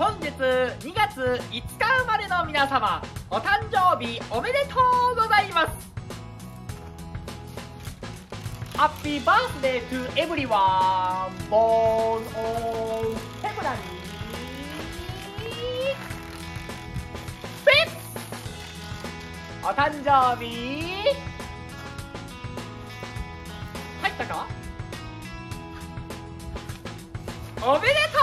本日2月5日生まれの皆様、お誕生日おめでとうございます。Happy birthday to everyone born on February 5th。 お誕生日入ったか？おめでとう